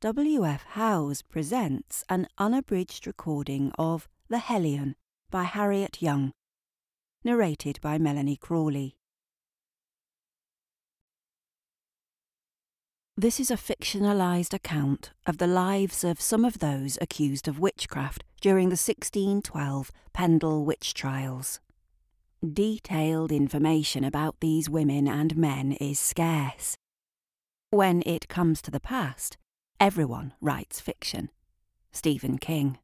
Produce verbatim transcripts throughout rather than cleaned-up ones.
W F Howes presents an unabridged recording of The Hellion by Harriet Young, narrated by Melanie Crawley. This is a fictionalised account of the lives of some of those accused of witchcraft during the sixteen twelve Pendle witch trials. Detailed information about these women and men is scarce. When it comes to the past, everyone writes fiction. Stephen King.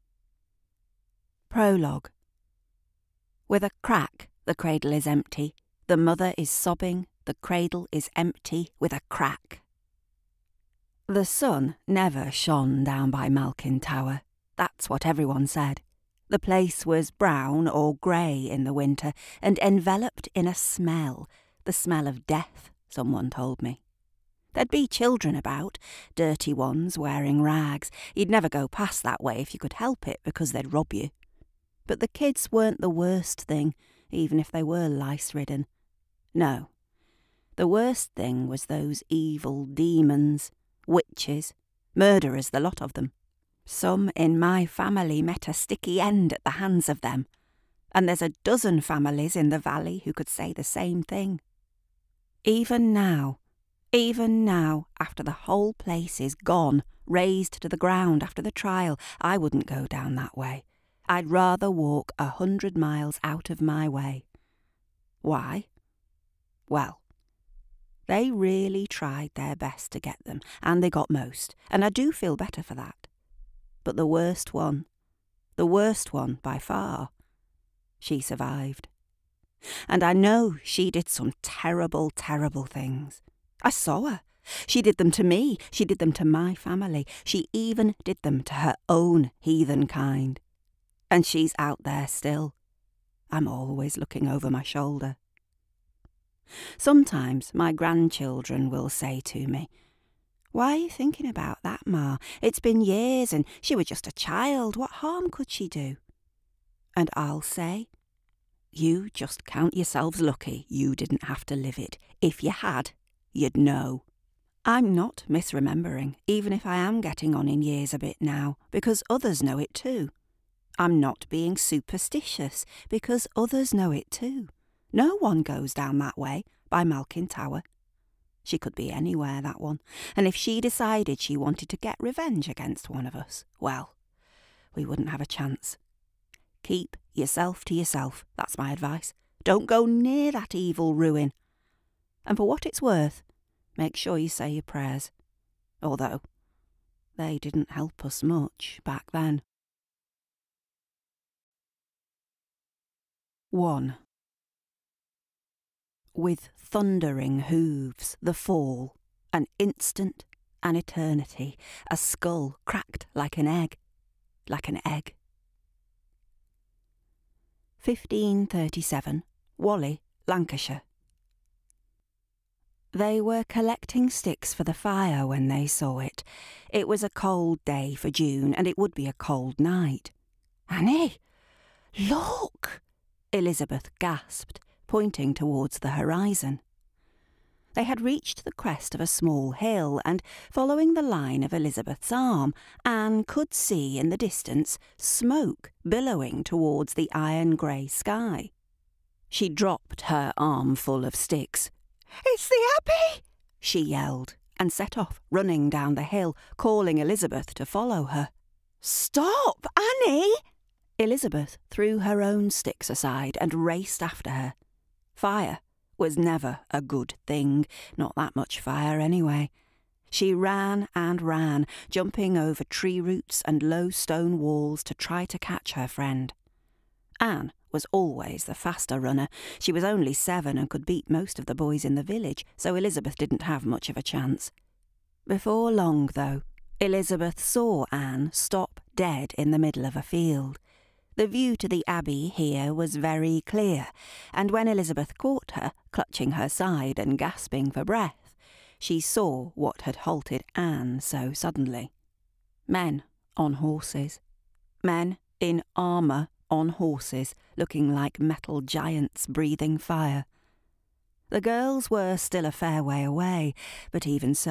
Prologue. With a crack, the cradle is empty. The mother is sobbing. The cradle is empty with a crack. The sun never shone down by Malkin Tower. That's what everyone said. The place was brown or grey in the winter and enveloped in a smell, the smell of death, someone told me. There'd be children about, dirty ones wearing rags. You'd never go past that way if you could help it because they'd rob you. But the kids weren't the worst thing, even if they were lice-ridden. No. The worst thing was those evil demons, witches, murderers, the lot of them. Some in my family met a sticky end at the hands of them, and there's a dozen families in the valley who could say the same thing. Even now, even now, after the whole place is gone, razed to the ground after the trial, I wouldn't go down that way. I'd rather walk a hundred miles out of my way. Why? Well, they really tried their best to get them, and they got most, and I do feel better for that. But the worst one, the worst one by far, she survived. And I know she did some terrible, terrible things. I saw her. She did them to me. She did them to my family. She even did them to her own heathen kind. And she's out there still. I'm always looking over my shoulder. Sometimes my grandchildren will say to me, "Why are you thinking about that, Ma? It's been years and she was just a child. What harm could she do?" And I'll say, "You just count yourselves lucky you didn't have to live it. If you had, you'd know." I'm not misremembering, even if I am getting on in years a bit now, because others know it too. I'm not being superstitious, because others know it too. No one goes down that way by Malkin Tower. She could be anywhere, that one, and if she decided she wanted to get revenge against one of us, well, we wouldn't have a chance. Keep yourself to yourself, that's my advice. Don't go near that evil ruin. And for what it's worth, make sure you say your prayers. Although, they didn't help us much back then. one. With thundering hooves, the fall, an instant, an eternity, a skull cracked like an egg, like an egg. fifteen thirty-seven, Whalley, Lancashire. They were collecting sticks for the fire when they saw it. It was a cold day for June, and it would be a cold night. "Annie, look!" Elizabeth gasped, pointing towards the horizon. They had reached the crest of a small hill, and following the line of Elizabeth's arm, Anne could see in the distance smoke billowing towards the iron-grey sky. She dropped her armful of sticks. "It's the Abbey!" she yelled, and set off running down the hill, calling Elizabeth to follow her. "Stop, Annie!" Elizabeth threw her own sticks aside and raced after her. Fire was never a good thing, not that much fire anyway. She ran and ran, jumping over tree roots and low stone walls to try to catch her friend. Anne was always the faster runner. She was only seven and could beat most of the boys in the village, so Elizabeth didn't have much of a chance. Before long, though, Elizabeth saw Anne stop dead in the middle of a field. The view to the Abbey here was very clear, and when Elizabeth caught her, clutching her side and gasping for breath, she saw what had halted Anne so suddenly. Men on horses. Men in armour on horses, looking like metal giants breathing fire. The girls were still a fair way away, but even so,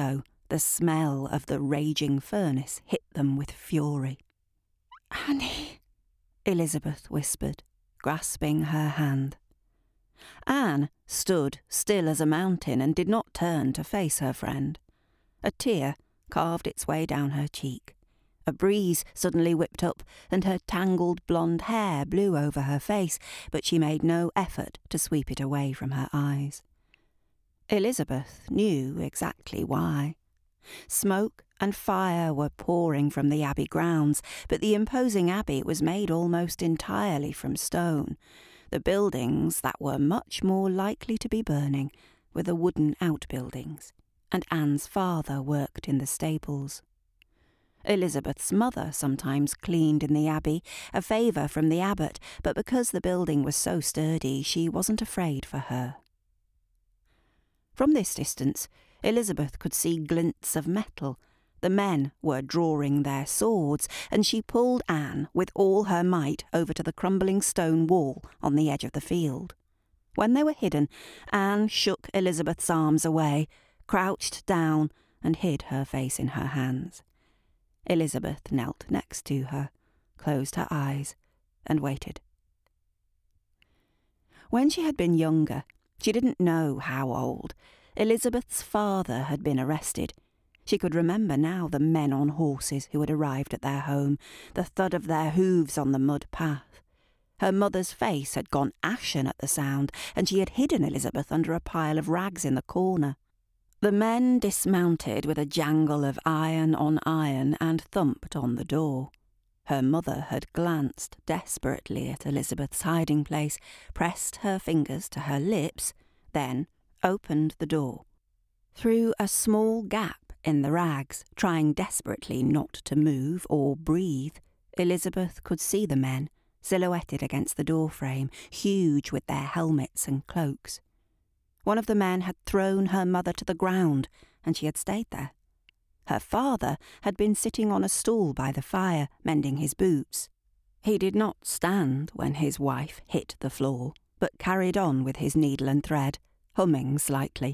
The smell of the raging furnace hit them with fury. "Annie," Elizabeth whispered, grasping her hand. Anne stood still as a mountain and did not turn to face her friend. A tear carved its way down her cheek. A breeze suddenly whipped up, and her tangled blonde hair blew over her face, but she made no effort to sweep it away from her eyes. Elizabeth knew exactly why. Smoke and fire were pouring from the abbey grounds, but the imposing abbey was made almost entirely from stone. The buildings that were much more likely to be burning were the wooden outbuildings, and Anne's father worked in the stables. Elizabeth's mother sometimes cleaned in the abbey, a favour from the abbot, but because the building was so sturdy, she wasn't afraid for her. From this distance, Elizabeth could see glints of metal. The men were drawing their swords, and she pulled Anne with all her might over to the crumbling stone wall on the edge of the field. When they were hidden, Anne shook Elizabeth's arms away, crouched down, and hid her face in her hands. Elizabeth knelt next to her, closed her eyes, and waited. When she had been younger, she didn't know how old, Elizabeth's father had been arrested. She could remember now the men on horses who had arrived at their home, the thud of their hooves on the mud path. Her mother's face had gone ashen at the sound, and she had hidden Elizabeth under a pile of rags in the corner. The men dismounted with a jangle of iron on iron and thumped on the door. Her mother had glanced desperately at Elizabeth's hiding place, pressed her fingers to her lips, then opened the door. Through a small gap in the rags, trying desperately not to move or breathe, Elizabeth could see the men, silhouetted against the doorframe, huge with their helmets and cloaks. One of the men had thrown her mother to the ground, and she had stayed there. Her father had been sitting on a stool by the fire, mending his boots. He did not stand when his wife hit the floor, but carried on with his needle and thread, humming slightly.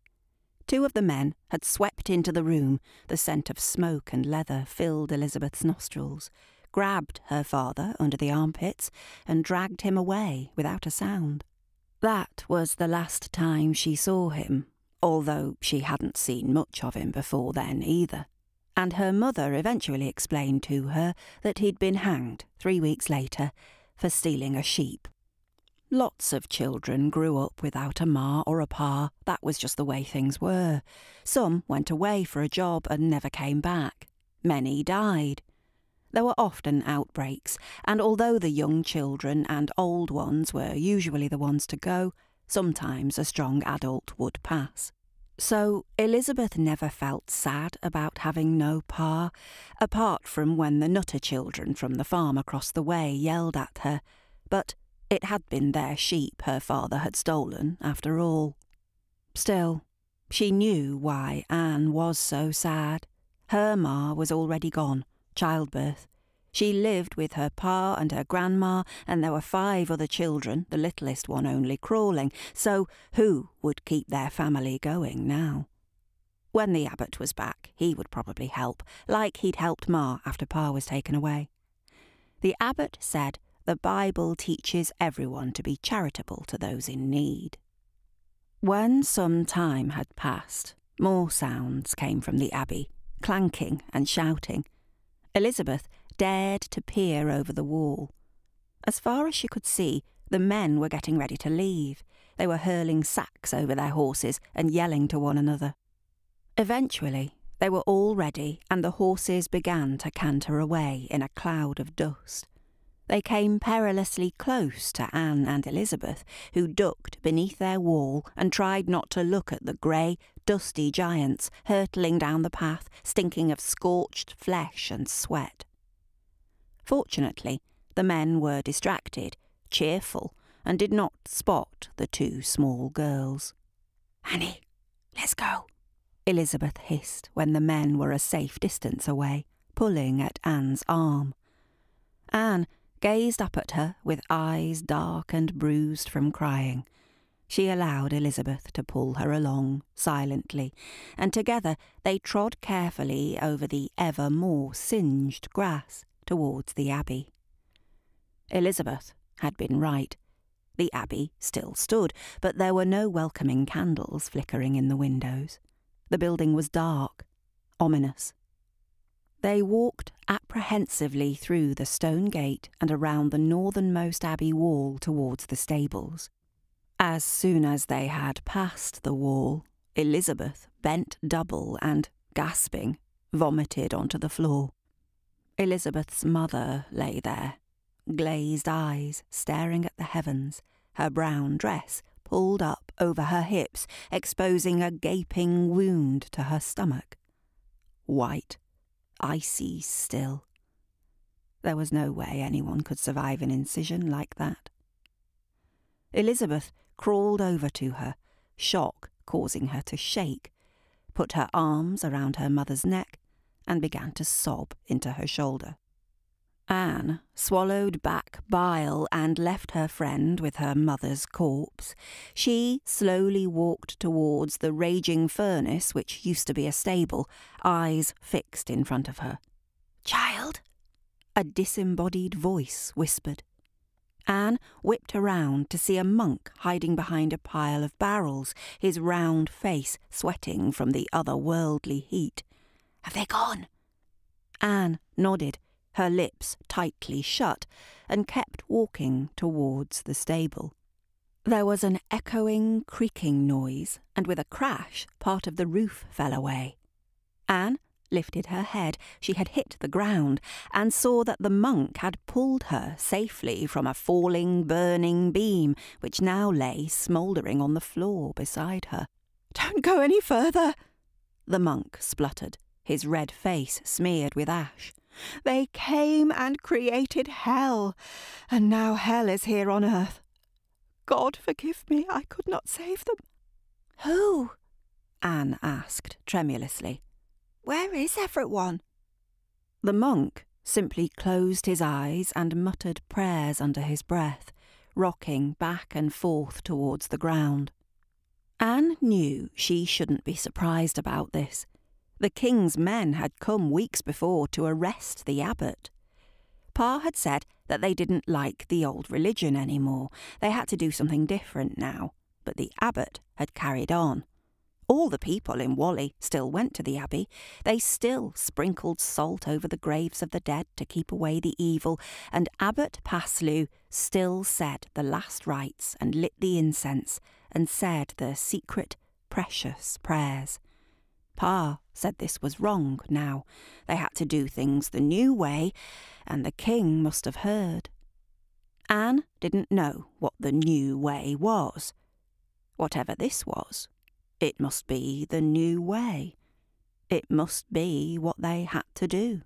Two of the men had swept into the room. The scent of smoke and leather filled Elizabeth's nostrils, grabbed her father under the armpits, and dragged him away without a sound. That was the last time she saw him, although she hadn't seen much of him before then either, and her mother eventually explained to her that he'd been hanged three weeks later for stealing a sheep. Lots of children grew up without a ma or a pa. That was just the way things were. Some went away for a job and never came back. Many died. There were often outbreaks, and although the young children and old ones were usually the ones to go, sometimes a strong adult would pass. So Elizabeth never felt sad about having no pa, apart from when the Nutter children from the farm across the way yelled at her, but it had been their sheep her father had stolen, after all. Still, she knew why Anne was so sad. Her ma was already gone. Childbirth. She lived with her pa and her grandma, and there were five other children, the littlest one only crawling, so who would keep their family going now? When the abbot was back, he would probably help, like he'd helped ma after pa was taken away. The abbot said the Bible teaches everyone to be charitable to those in need. When some time had passed, more sounds came from the abbey, clanking and shouting. Elizabeth dared to peer over the wall. As far as she could see, the men were getting ready to leave. They were hurling sacks over their horses and yelling to one another. Eventually, they were all ready, and the horses began to canter away in a cloud of dust. They came perilously close to Anne and Elizabeth, who ducked beneath their wall and tried not to look at the grey, dusty giants hurtling down the path, stinking of scorched flesh and sweat. Fortunately, the men were distracted, cheerful, and did not spot the two small girls. "Annie, let's go," Elizabeth hissed when the men were a safe distance away, pulling at Anne's arm. Anne gazed up at her with eyes dark and bruised from crying. She allowed Elizabeth to pull her along, silently, and together they trod carefully over the ever more singed grass towards the Abbey. Elizabeth had been right. The Abbey still stood, but there were no welcoming candles flickering in the windows. The building was dark, ominous. They walked apprehensively through the stone gate and around the northernmost Abbey wall towards the stables. As soon as they had passed the wall, Elizabeth bent double and, gasping, vomited onto the floor. Elizabeth's mother lay there, glazed eyes staring at the heavens, her brown dress pulled up over her hips, exposing a gaping wound to her stomach. White, icy still. There was no way anyone could survive an incision like that. Elizabeth crawled over to her, shock causing her to shake, put her arms around her mother's neck, and began to sob into her shoulder. Anne swallowed back bile and left her friend with her mother's corpse. She slowly walked towards the raging furnace which used to be a stable, eyes fixed in front of her. "Child?" a disembodied voice whispered. Anne whipped around to see a monk hiding behind a pile of barrels, his round face sweating from the otherworldly heat. "Have they gone?" Anne nodded, her lips tightly shut, and kept walking towards the stable. There was an echoing, creaking noise, and with a crash, part of the roof fell away. Anne lifted her head. She had hit the ground, and saw that the monk had pulled her safely from a falling, burning beam, which now lay smouldering on the floor beside her. "Don't go any further," the monk spluttered, his red face smeared with ash. "They came and created hell, and now hell is here on earth. God forgive me, I could not save them." "Who?" Anne asked tremulously. "Where is everyone?" The monk simply closed his eyes and muttered prayers under his breath, rocking back and forth towards the ground. Anne knew she shouldn't be surprised about this. The king's men had come weeks before to arrest the abbot. Pa had said that they didn't like the old religion anymore. They had to do something different now, but the abbot had carried on. All the people in Whalley still went to the Abbey. They still sprinkled salt over the graves of the dead to keep away the evil, and Abbot Paslew still said the last rites and lit the incense and said the secret, precious prayers. Pa said this was wrong now. They had to do things the new way, and the king must have heard. Anne didn't know what the new way was. Whatever this was, it must be the new way. It must be what they had to do.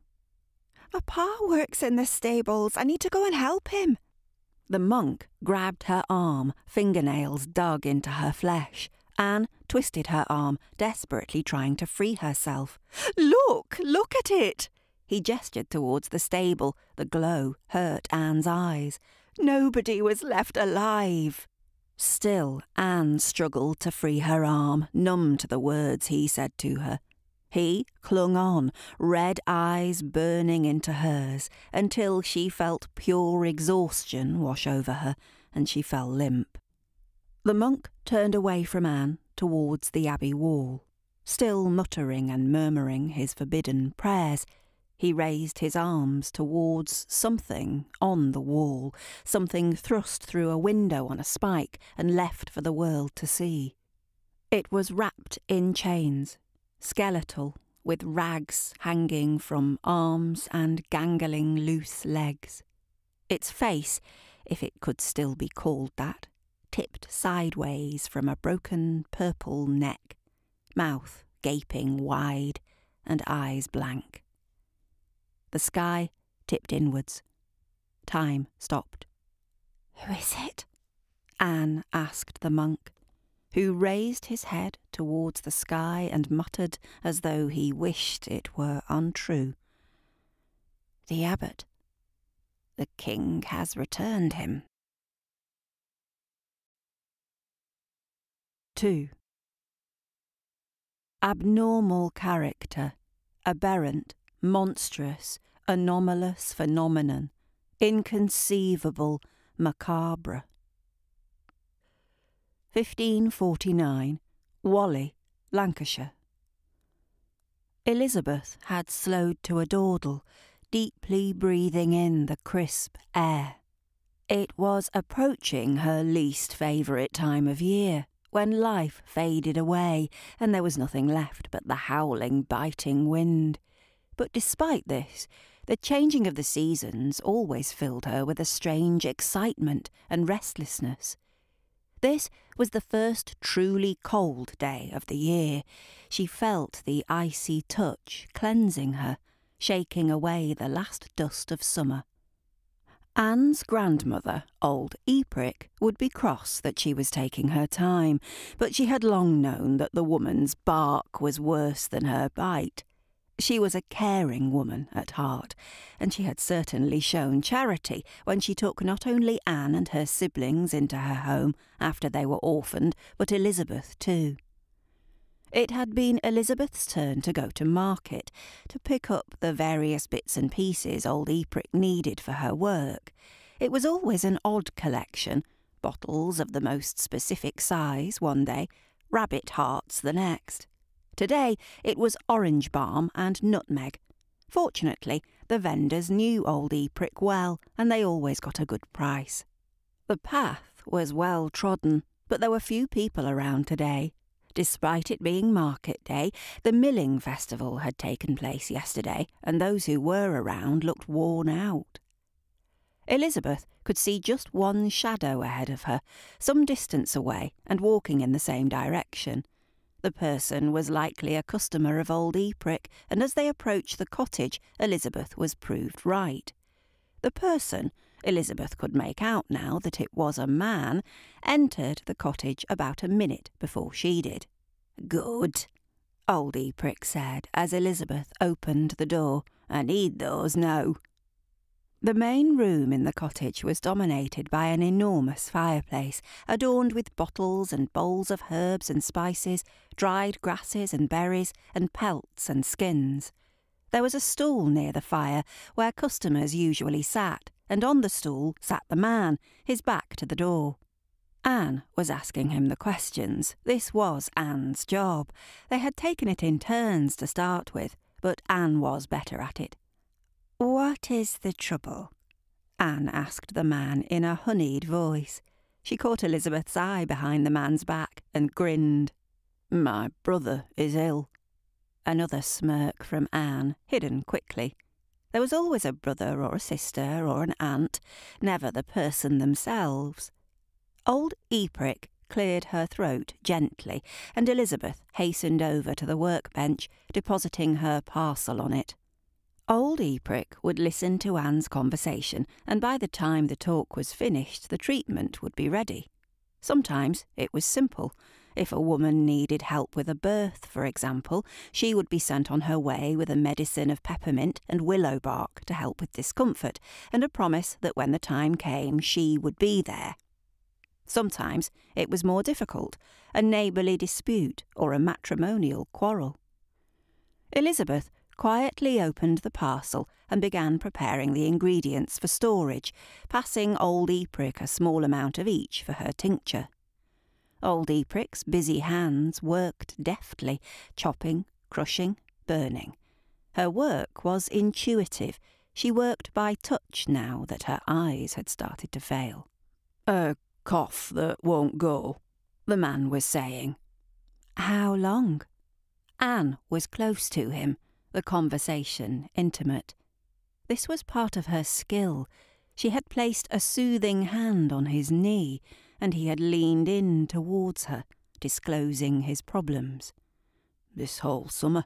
"Pa works in the stables. I need to go and help him." The monk grabbed her arm, fingernails dug into her flesh. Anne twisted her arm, desperately trying to free herself. "Look, look at it!" He gestured towards the stable. The glow hurt Anne's eyes. "Nobody was left alive." Still, Anne struggled to free her arm, numb to the words he said to her. He clung on, red eyes burning into hers, until she felt pure exhaustion wash over her, and she fell limp. The monk turned away from Anne towards the Abbey wall. Still muttering and murmuring his forbidden prayers, he raised his arms towards something on the wall, something thrust through a window on a spike and left for the world to see. It was wrapped in chains, skeletal, with rags hanging from arms and gangling loose legs. Its face, if it could still be called that, tipped sideways from a broken purple neck, mouth gaping wide and eyes blank. The sky tipped inwards. Time stopped. "Who is it?" Anne asked the monk, who raised his head towards the sky and muttered as though he wished it were untrue. "The abbot. The king has returned him." two. Abnormal character, aberrant, monstrous, anomalous phenomenon, inconceivable, macabre. fifteen forty-nine, Whalley, Lancashire. Elizabeth had slowed to a dawdle, deeply breathing in the crisp air. It was approaching her least favourite time of year, when life faded away and there was nothing left but the howling, biting wind. But despite this, the changing of the seasons always filled her with a strange excitement and restlessness. This was the first truly cold day of the year. She felt the icy touch cleansing her, shaking away the last dust of summer. Anne's grandmother, old Eprick, would be cross that she was taking her time, but she had long known that the woman's bark was worse than her bite. She was a caring woman at heart, and she had certainly shown charity when she took not only Anne and her siblings into her home after they were orphaned, but Elizabeth too. It had been Elizabeth's turn to go to market, to pick up the various bits and pieces old Eprick needed for her work. It was always an odd collection, bottles of the most specific size one day, rabbit hearts the next. Today it was orange balm and nutmeg. Fortunately, the vendors knew old Eprick well, and they always got a good price. The path was well trodden, but there were few people around today. Despite it being market day, the milling festival had taken place yesterday, and those who were around looked worn out. Elizabeth could see just one shadow ahead of her, some distance away and walking in the same direction. The person was likely a customer of old Eprick, and as they approached the cottage, Elizabeth was proved right. The person, Elizabeth could make out now that it was a man, entered the cottage about a minute before she did. "Good," old Eprick said as Elizabeth opened the door. "I need those now." The main room in the cottage was dominated by an enormous fireplace, adorned with bottles and bowls of herbs and spices, dried grasses and berries, and pelts and skins. There was a stool near the fire where customers usually sat, and on the stool sat the man, his back to the door. Anne was asking him the questions. This was Anne's job. They had taken it in turns to start with, but Anne was better at it. "What is the trouble?" Anne asked the man in a honeyed voice. She caught Elizabeth's eye behind the man's back and grinned. "My brother is ill." Another smirk from Anne, hidden quickly. There was always a brother or a sister or an aunt, never the person themselves. Old Eprick cleared her throat gently, and Elizabeth hastened over to the workbench, depositing her parcel on it. Old Eprick would listen to Anne's conversation, and by the time the talk was finished, the treatment would be ready. Sometimes it was simple. If a woman needed help with a birth, for example, she would be sent on her way with a medicine of peppermint and willow bark to help with discomfort, and a promise that when the time came she would be there. Sometimes it was more difficult, a neighbourly dispute or a matrimonial quarrel. Elizabeth quietly opened the parcel and began preparing the ingredients for storage, passing old Eprick a small amount of each for her tincture. Old Eprick's busy hands worked deftly, chopping, crushing, burning. Her work was intuitive. She worked by touch now that her eyes had started to fail. "A cough that won't go," the man was saying. "How long?" Anne was close to him, the conversation intimate. This was part of her skill. She had placed a soothing hand on his knee, and he had leaned in towards her, disclosing his problems. "This whole summer."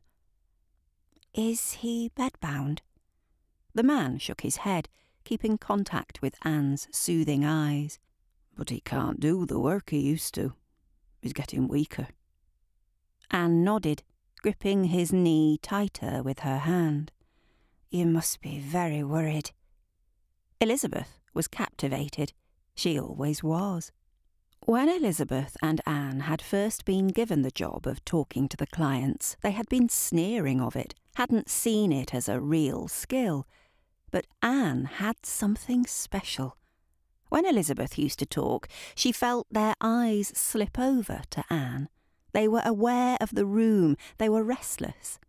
"Is he bedbound?" The man shook his head, keeping contact with Anne's soothing eyes. "But he can't do the work he used to. He's getting weaker." Anne nodded, gripping his knee tighter with her hand. "You must be very worried." Elizabeth was captivated. She always was. When Elizabeth and Anne had first been given the job of talking to the clients, they had been sneering of it, hadn't seen it as a real skill. But Anne had something special. When Elizabeth used to talk, she felt their eyes slip over to Anne. They were aware of the room, they were restless.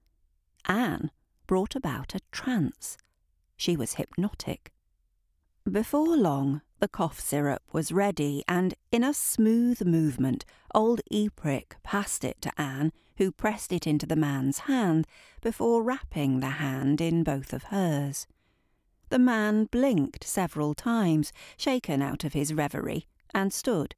Anne brought about a trance. She was hypnotic. Before long, the cough syrup was ready, and in a smooth movement, old Eprick passed it to Anne, who pressed it into the man's hand before wrapping the hand in both of hers. The man blinked several times, shaken out of his reverie, and stood.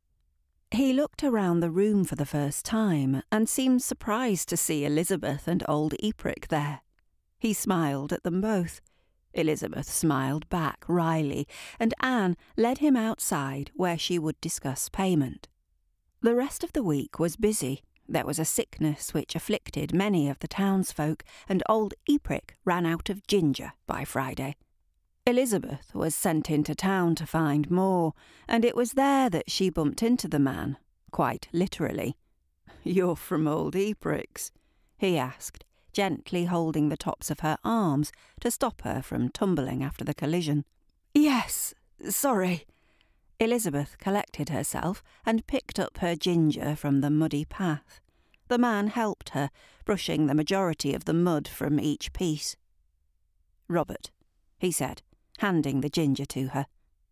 He looked around the room for the first time, and seemed surprised to see Elizabeth and old Eprick there. He smiled at them both. Elizabeth smiled back wryly, and Anne led him outside where she would discuss payment. The rest of the week was busy. There was a sickness which afflicted many of the townsfolk, and old Eprick ran out of ginger by Friday. Elizabeth was sent into town to find more, and it was there that she bumped into the man, quite literally. "You're from old Eprick's?" he asked, gently holding the tops of her arms to stop her from tumbling after the collision. "Yes, sorry." Elizabeth collected herself and picked up her ginger from the muddy path. The man helped her, brushing the majority of the mud from each piece. "Robert," he said, handing the ginger to her.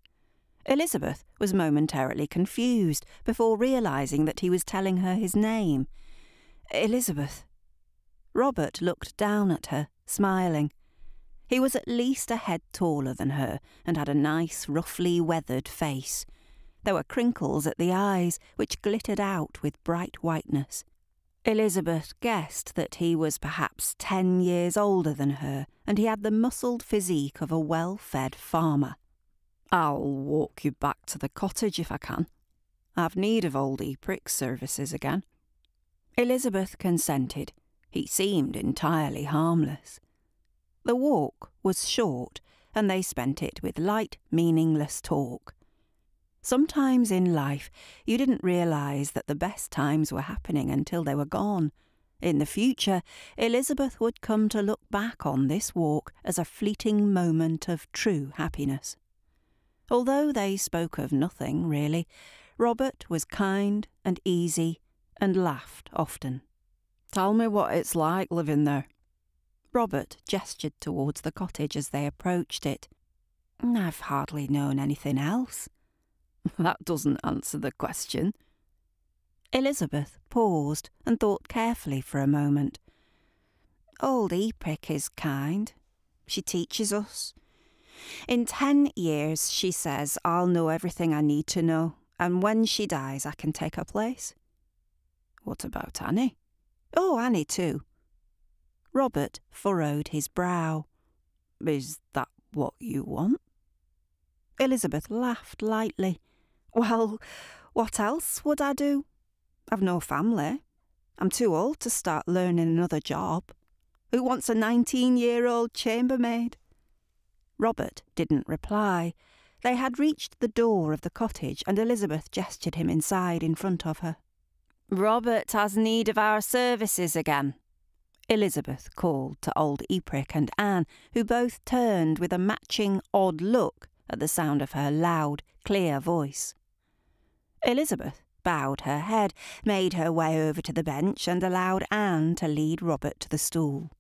Elizabeth was momentarily confused before realising that he was telling her his name. "Elizabeth." Robert looked down at her, smiling. He was at least a head taller than her and had a nice, roughly weathered face. There were crinkles at the eyes, which glittered out with bright whiteness. Elizabeth guessed that he was perhaps ten years older than her, and he had the muscled physique of a well-fed farmer. "I'll walk you back to the cottage if I can. I've need of old Eprick's services again." Elizabeth consented. He seemed entirely harmless. The walk was short, and they spent it with light, meaningless talk. Sometimes in life you didn't realise that the best times were happening until they were gone. In the future, Elizabeth would come to look back on this walk as a fleeting moment of true happiness. Although they spoke of nothing, really, Robert was kind and easy and laughed often. "Tell me what it's like living there." Robert gestured towards the cottage as they approached it. "I've hardly known anything else." "That doesn't answer the question." Elizabeth paused and thought carefully for a moment. "Old Eprick is kind. She teaches us. In ten years, she says, I'll know everything I need to know, and when she dies I can take her place." "What about Annie?" "Oh, Annie too." Robert furrowed his brow. "Is that what you want?" Elizabeth laughed lightly. "Well, what else would I do? I've no family. I'm too old to start learning another job. Who wants a nineteen-year-old chambermaid?" Robert didn't reply. They had reached the door of the cottage, and Elizabeth gestured him inside in front of her. "Robert has need of our services again," Elizabeth called to old Eprick and Anne, who both turned with a matching odd look at the sound of her loud, clear voice. Elizabeth bowed her head, made her way over to the bench, and allowed Anne to lead Robert to the stool.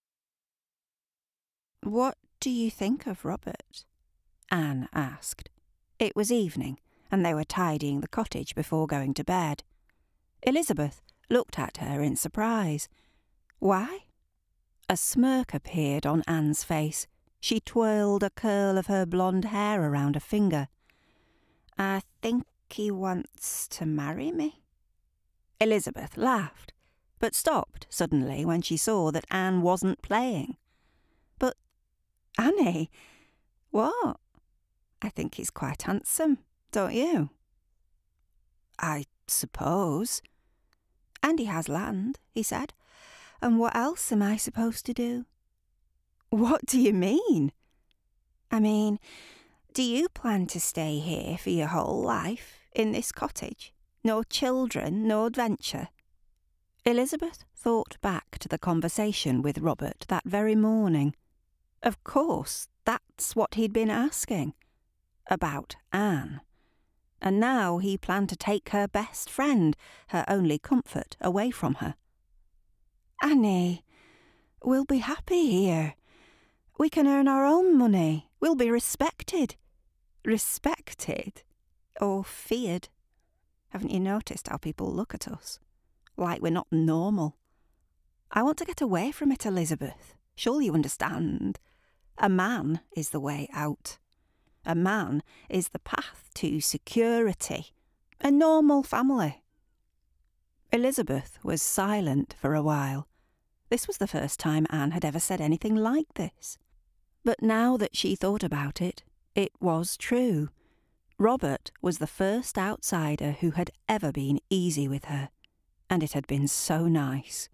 "What do you think of Robert?" Anne asked. It was evening, and they were tidying the cottage before going to bed. Elizabeth looked at her in surprise. "Why?" A smirk appeared on Anne's face. She twirled a curl of her blonde hair around a finger. "I think he wants to marry me." Elizabeth laughed, but stopped suddenly when she saw that Anne wasn't playing. "But, Annie, what? I think he's quite handsome, don't you?" "I suppose." "And he has land," he said. "And what else am I supposed to do?" "What do you mean?" "I mean, do you plan to stay here for your whole life, in this cottage, No children, no adventure. Elizabeth thought back to the conversation with Robert that very morning. Of course, that's what he'd been asking. About Anne. And now he planned to take her best friend, her only comfort, away from her. Annie, we'll be happy here. We can earn our own money. We'll be respected. Respected? Or feared? Haven't you noticed how people look at us? Like we're not normal. I want to get away from it, Elizabeth. Surely you understand. A man is the way out. A man is the path to security. A normal family. Elizabeth was silent for a while. This was the first time Anne had ever said anything like this. But now that she thought about it, it was true. Robert was the first outsider who had ever been easy with her, and it had been so nice.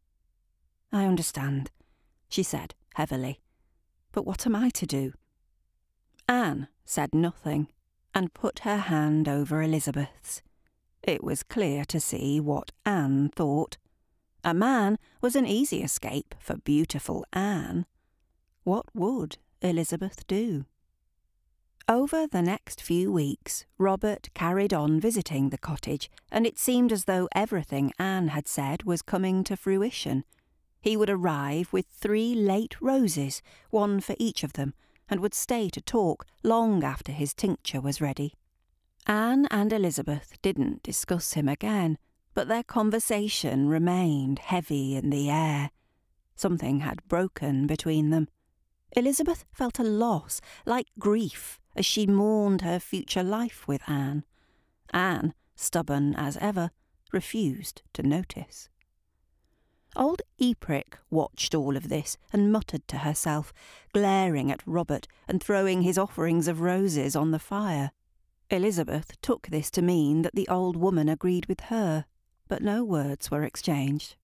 I understand, she said heavily. But what am I to do? Anne said nothing, and put her hand over Elizabeth's. It was clear to see what Anne thought. A man was an easy escape for beautiful Anne. What would Elizabeth do? Over the next few weeks, Robert carried on visiting the cottage, and it seemed as though everything Anne had said was coming to fruition. He would arrive with three late roses, one for each of them, and would stay to talk long after his tincture was ready. Anne and Elizabeth didn't discuss him again, but their conversation remained heavy in the air. Something had broken between them. Elizabeth felt a loss, like grief, as she mourned her future life with Anne. Anne, stubborn as ever, refused to notice. Old Eprick watched all of this and muttered to herself, glaring at Robert and throwing his offerings of roses on the fire. Elizabeth took this to mean that the old woman agreed with her, but no words were exchanged.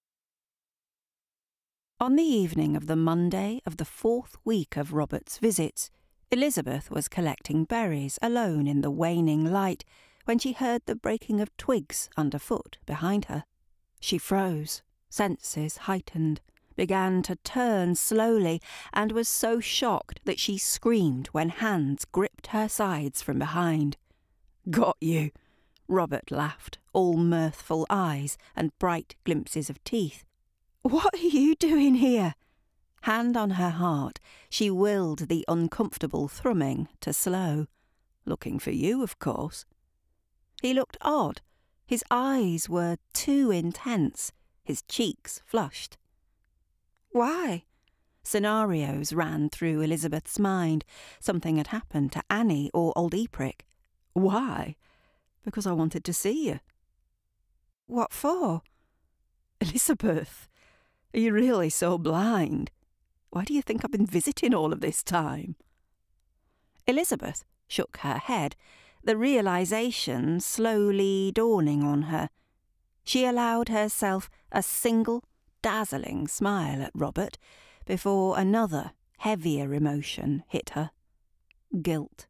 On the evening of the Monday of the fourth week of Robert's visits, Elizabeth was collecting berries alone in the waning light when she heard the breaking of twigs underfoot behind her. She froze, senses heightened, began to turn slowly, and was so shocked that she screamed when hands gripped her sides from behind. "Got you," Robert laughed, all mirthful eyes and bright glimpses of teeth. "What are you doing here?" Hand on her heart, she willed the uncomfortable thrumming to slow. "Looking for you, of course." He looked odd. His eyes were too intense, his cheeks flushed. "Why?" Scenarios ran through Elizabeth's mind. Something had happened to Annie or old Eprick. "Why?" "Because I wanted to see you." "What for?" "Elizabeth, are you really so blind? Why do you think I've been visiting all of this time?" Elizabeth shook her head, the realization slowly dawning on her. She allowed herself a single, dazzling smile at Robert before another, heavier emotion hit her. Guilt.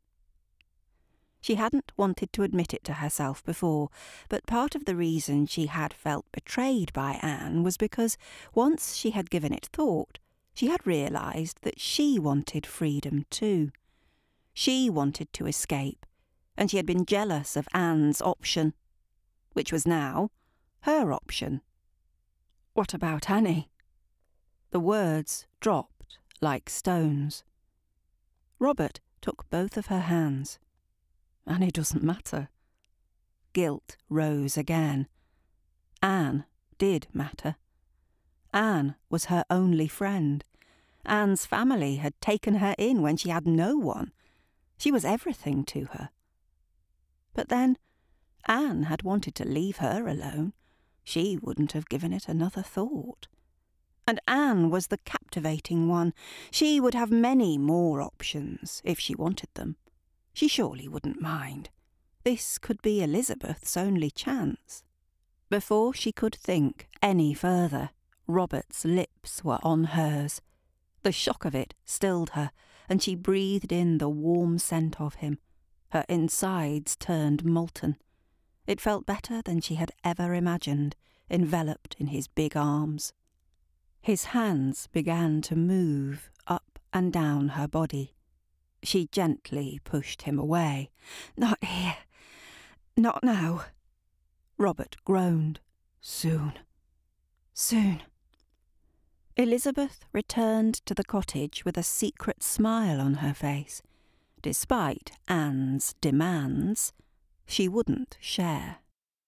She hadn't wanted to admit it to herself before, but part of the reason she had felt betrayed by Anne was because, once she had given it thought, she had realised that she wanted freedom too. She wanted to escape, and she had been jealous of Anne's option, which was now her option. What about Annie? The words dropped like stones. Robert took both of her hands. Annie doesn't matter. Guilt rose again. Anne did matter. Anne was her only friend. Anne's family had taken her in when she had no one. She was everything to her. But then Anne had wanted to leave her alone. She wouldn't have given it another thought. And Anne was the captivating one. She would have many more options if she wanted them. She surely wouldn't mind. This could be Elizabeth's only chance. Before she could think any further, Robert's lips were on hers. The shock of it stilled her, and she breathed in the warm scent of him. Her insides turned molten. It felt better than she had ever imagined, enveloped in his big arms. His hands began to move up and down her body. She gently pushed him away. "Not here. Not now." Robert groaned. "Soon. Soon." Elizabeth returned to the cottage with a secret smile on her face. Despite Anne's demands, she wouldn't share.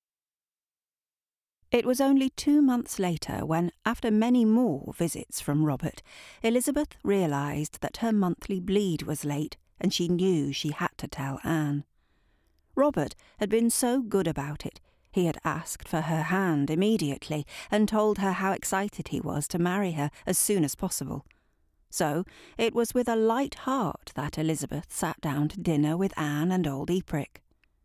It was only two months later when, after many more visits from Robert, Elizabeth realised that her monthly bleed was late and she knew she had to tell Anne. Robert had been so good about it. He had asked for her hand immediately and told her how excited he was to marry her as soon as possible. So it was with a light heart that Elizabeth sat down to dinner with Anne and old Eprick.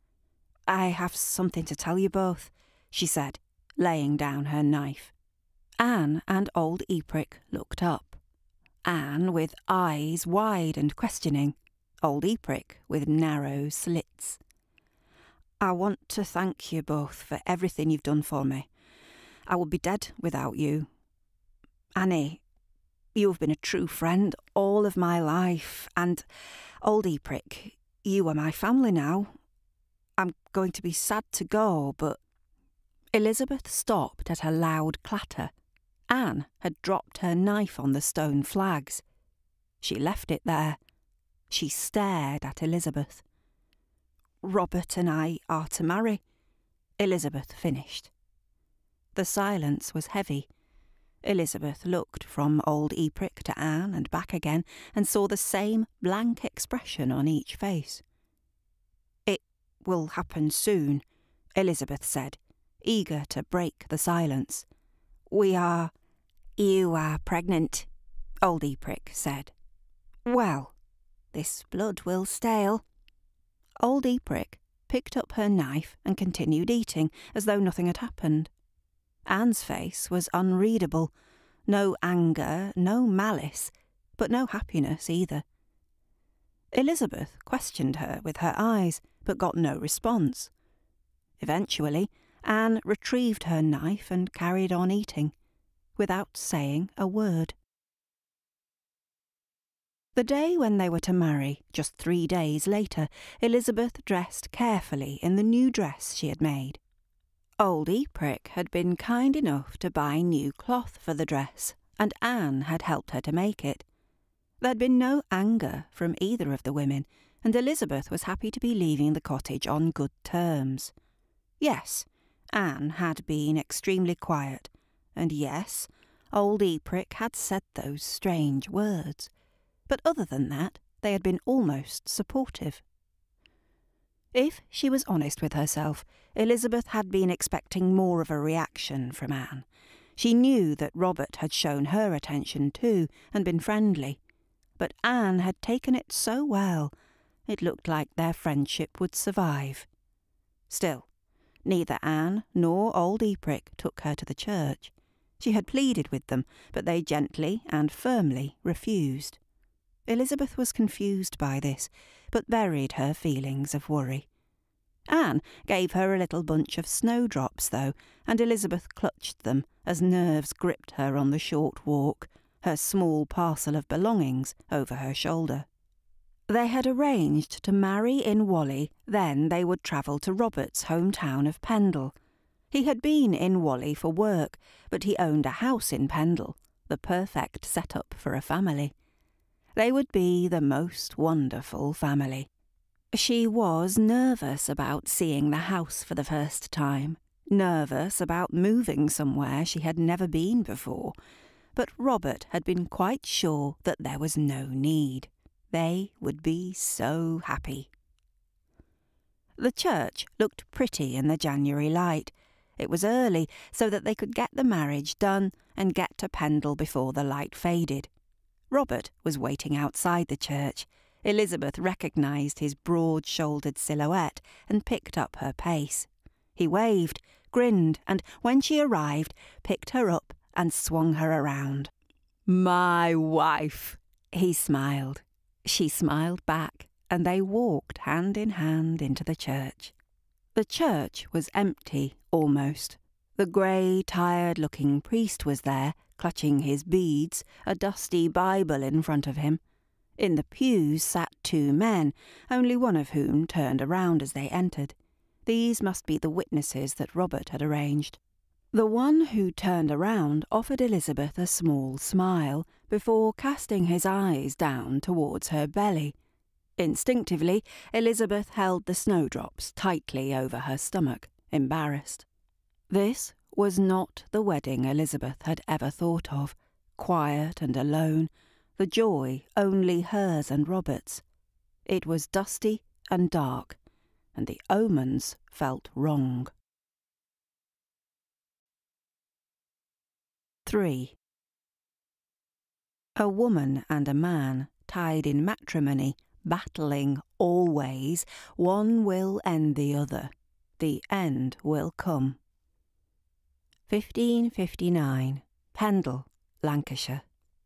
"I have something to tell you both," she said, laying down her knife. Anne and old Eprick looked up. Anne with eyes wide and questioning, old Eprick with narrow slits. "I want to thank you both for everything you've done for me. I would be dead without you. Annie, you have been a true friend all of my life, and, old Eprick, you are my family now. I'm going to be sad to go, but—" Elizabeth stopped at a loud clatter. Anne had dropped her knife on the stone flags. She left it there. She stared at Elizabeth. "Robert and I are to marry," Elizabeth finished. The silence was heavy. Elizabeth looked from old Eprick to Anne and back again and saw the same blank expression on each face. "It will happen soon," Elizabeth said, eager to break the silence. "We are—" "You are pregnant," old Eprick said. "Well, this blood will stale." Old Eprick picked up her knife and continued eating, as though nothing had happened. Anne's face was unreadable. No anger, no malice, but no happiness either. Elizabeth questioned her with her eyes, but got no response. Eventually, Anne retrieved her knife and carried on eating, without saying a word. The day when they were to marry, just three days later, Elizabeth dressed carefully in the new dress she had made. Old Eprick had been kind enough to buy new cloth for the dress, and Anne had helped her to make it. There'd been no anger from either of the women, and Elizabeth was happy to be leaving the cottage on good terms. Yes, Anne had been extremely quiet, and yes, old Eprick had said those strange words. But other than that, they had been almost supportive. If she was honest with herself, Elizabeth had been expecting more of a reaction from Anne. She knew that Robert had shown her attention too, and been friendly. But Anne had taken it so well, it looked like their friendship would survive. Still, neither Anne nor old Eprick took her to the church. She had pleaded with them, but they gently and firmly refused. Elizabeth was confused by this, but buried her feelings of worry. Anne gave her a little bunch of snowdrops, though, and Elizabeth clutched them as nerves gripped her on the short walk, her small parcel of belongings over her shoulder. They had arranged to marry in Whalley, then they would travel to Robert's hometown of Pendle. He had been in Whalley for work, but he owned a house in Pendle, the perfect setup for a family. They would be the most wonderful family. She was nervous about seeing the house for the first time, nervous about moving somewhere she had never been before, but Robert had been quite sure that there was no need. They would be so happy. The church looked pretty in the January light. It was early, so that they could get the marriage done and get to Pendle before the light faded. Robert was waiting outside the church. Elizabeth recognised his broad-shouldered silhouette and picked up her pace. He waved, grinned, and, when she arrived, picked her up and swung her around. "My wife!" he smiled. She smiled back, and they walked hand in hand into the church. The church was empty, almost. The grey, tired-looking priest was there, clutching his beads, a dusty Bible in front of him. In the pews sat two men, only one of whom turned around as they entered. These must be the witnesses that Robert had arranged. The one who turned around offered Elizabeth a small smile before casting his eyes down towards her belly. Instinctively, Elizabeth held the snowdrops tightly over her stomach, embarrassed. This was not the wedding Elizabeth had ever thought of, quiet and alone, the joy only hers and Robert's. It was dusty and dark, and the omens felt wrong. Three. A woman and a man, tied in matrimony, battling always, one will end the other. The end will come. fifteen fifty-nine, Pendle, Lancashire.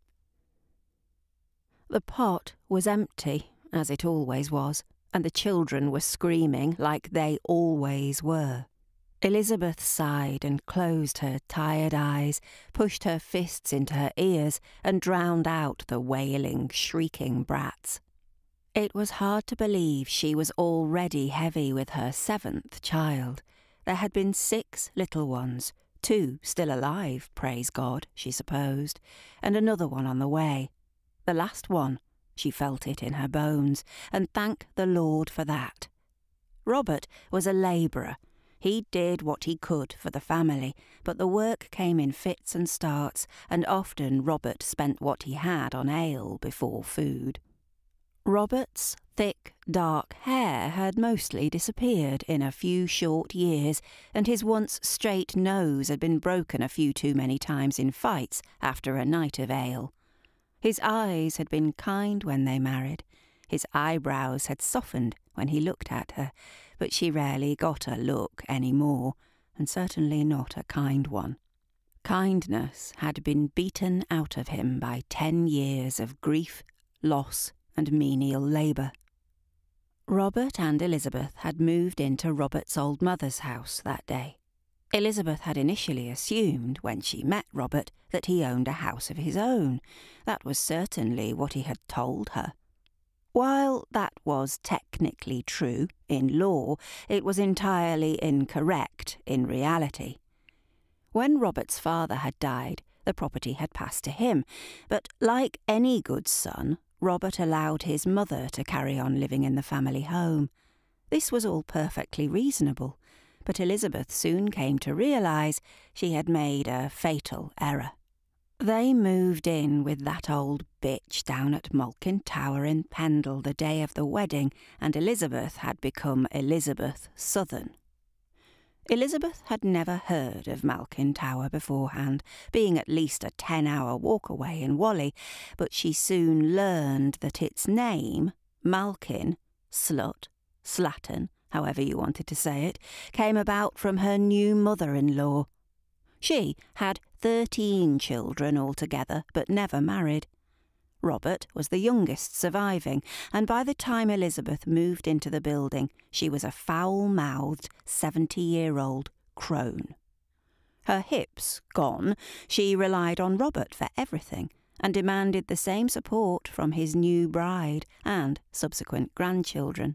The pot was empty, as it always was, and the children were screaming like they always were. Elizabeth sighed and closed her tired eyes, pushed her fists into her ears, and drowned out the wailing, shrieking brats. It was hard to believe she was already heavy with her seventh child. There had been six little ones, two still alive, praise God, she supposed, and another one on the way. The last one, she felt it in her bones, and thank the Lord for that. Robert was a labourer. He did what he could for the family, but the work came in fits and starts, and often Robert spent what he had on ale before food. Robert's thick, dark hair had mostly disappeared in a few short years, and his once straight nose had been broken a few too many times in fights after a night of ale. His eyes had been kind when they married. His eyebrows had softened when he looked at her, but she rarely got a look any more, and certainly not a kind one. Kindness had been beaten out of him by ten years of grief, loss, and menial labour. Robert and Elizabeth had moved into Robert's old mother's house that day. Elizabeth had initially assumed, when she met Robert, that he owned a house of his own. That was certainly what he had told her. While that was technically true in law, it was entirely incorrect in reality. When Robert's father had died, the property had passed to him, but like any good son, Robert allowed his mother to carry on living in the family home. This was all perfectly reasonable, but Elizabeth soon came to realise she had made a fatal error. They moved in with that old bitch down at Malkin Tower in Pendle the day of the wedding, and Elizabeth had become Elizabeth Southern. Elizabeth had never heard of Malkin Tower beforehand, being at least a ten-hour walk away in Whalley, but she soon learned that its name, Malkin, slut, slattern, however you wanted to say it, came about from her new mother-in-law. She had thirteen children altogether, but never married. Robert was the youngest surviving, and by the time Elizabeth moved into the building, she was a foul-mouthed, seventy-year-old crone. Her hips gone, she relied on Robert for everything, and demanded the same support from his new bride and subsequent grandchildren.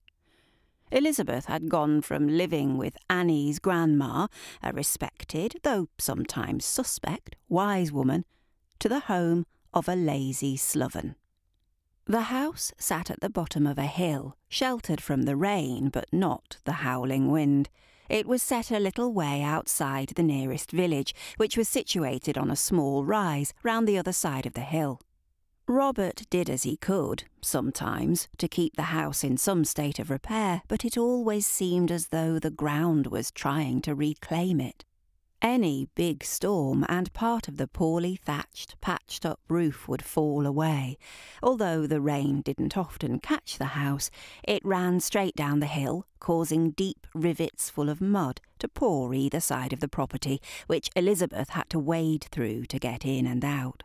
Elizabeth had gone from living with Annie's grandma, a respected, though sometimes suspect, wise woman, to the home of a lazy sloven. The house sat at the bottom of a hill, sheltered from the rain but not the howling wind. It was set a little way outside the nearest village, which was situated on a small rise round the other side of the hill. Robert did as he could, sometimes, to keep the house in some state of repair, but it always seemed as though the ground was trying to reclaim it. Any big storm and part of the poorly thatched, patched-up roof would fall away. Although the rain didn't often catch the house, it ran straight down the hill, causing deep rivets full of mud to pour either side of the property, which Elizabeth had to wade through to get in and out.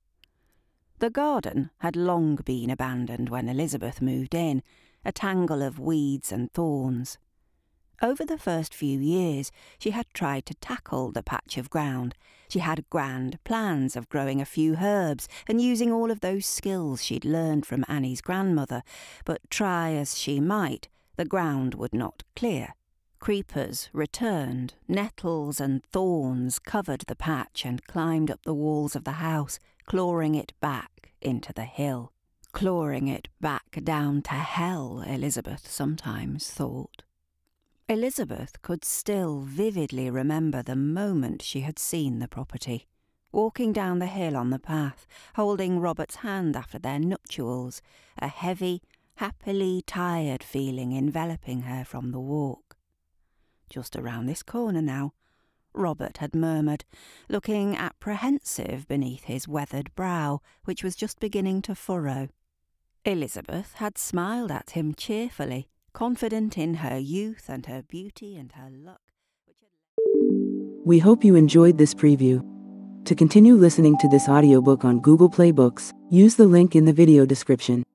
The garden had long been abandoned when Elizabeth moved in, a tangle of weeds and thorns. Over the first few years, she had tried to tackle the patch of ground. She had grand plans of growing a few herbs and using all of those skills she'd learned from Annie's grandmother, but try as she might, the ground would not clear. Creepers returned, nettles and thorns covered the patch and climbed up the walls of the house, clawing it back into the hill. Clawing it back down to hell, Elizabeth sometimes thought. Elizabeth could still vividly remember the moment she had seen the property, walking down the hill on the path, holding Robert's hand after their nuptials, a heavy, happily tired feeling enveloping her from the walk. Just around this corner now, Robert had murmured, looking apprehensive beneath his weathered brow, which was just beginning to furrow. Elizabeth had smiled at him cheerfully, confident in her youth and her beauty and her luck. Which had... We hope you enjoyed this preview. To continue listening to this audiobook on Google Play Books, use the link in the video description.